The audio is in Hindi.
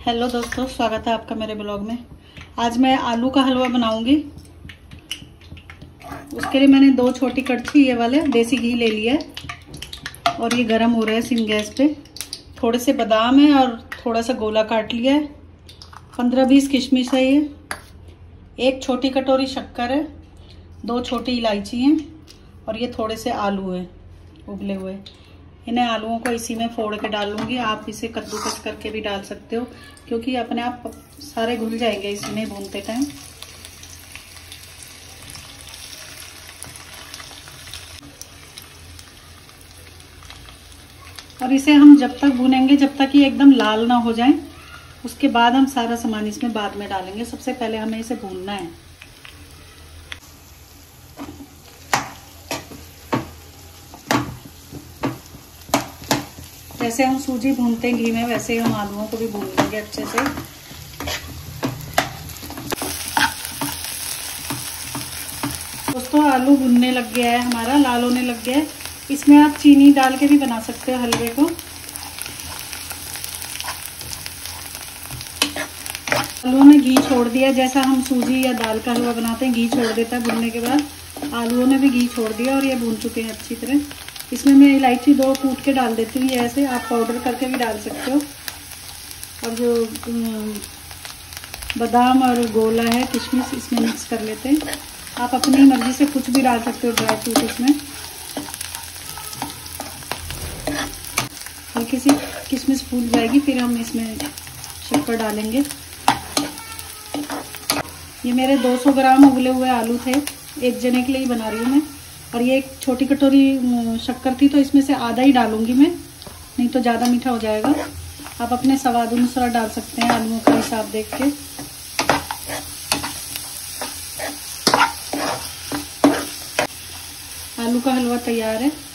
हेलो दोस्तों, स्वागत है आपका मेरे ब्लॉग में। आज मैं आलू का हलवा बनाऊंगी। उसके लिए मैंने 2 छोटी कड़छी ये वाले देसी घी ले लिया है और ये गरम हो रहा है सिम गैस पे। थोड़े से बादाम है और थोड़ा सा गोला काट लिया है। 15-20 किशमिश है ये। 1 छोटी कटोरी शक्कर है। 2 छोटी इलायची हैं और ये थोड़े से आलू है उबले हुए। इन्हें आलूओं को इसी में फोड़ के डालूंगी। आप इसे कद्दूकस करके भी डाल सकते हो क्योंकि अपने आप सारे घुल जाएंगे इसमें भूनते टाइम। और इसे हम जब तक भूनेंगे जब तक ये एकदम लाल ना हो जाए। उसके बाद हम सारा सामान इसमें बाद में डालेंगे। सबसे पहले हमें इसे भूनना है। जैसे हम सूजी भूनते हैं घी में, वैसे ही हम आलूओं को भी भून लेंगे अच्छे से। दोस्तों, आलू भुनने लग गया है हमारा, लाल होने लग गया है। इसमें आप चीनी डाल के भी बना सकते हो हलवे को। आलूओं ने घी छोड़ दिया। जैसा हम सूजी या दाल का हलवा बनाते हैं, घी छोड़ देता है भुनने के बाद। आलूओं ने भी घी छोड़ दिया और ये भून चुके हैं अच्छी तरह। इसमें मैं इलायची 2 कूट के डाल देती हूँ। ऐसे आप पाउडर करके भी डाल सकते हो। और जो बादाम और गोला है किशमिश, इसमें मिक्स कर लेते हैं। आप अपनी मर्जी से कुछ भी डाल सकते हो ड्राई फ्रूट इसमें। हल्की सी किशमिश फूल जाएगी, फिर हम इसमें शक्कर डालेंगे। ये मेरे 200 ग्राम उबले हुए आलू थे। 1 जने के लिए ही बना रही हूँ मैं। और ये 1 छोटी कटोरी शक्कर थी तो इसमें से आधा ही डालूंगी मैं, नहीं तो ज़्यादा मीठा हो जाएगा। आप अपने स्वाद अनुसार डाल सकते हैं, आलूओं का हिसाब देख के। आलू का हलवा तैयार है।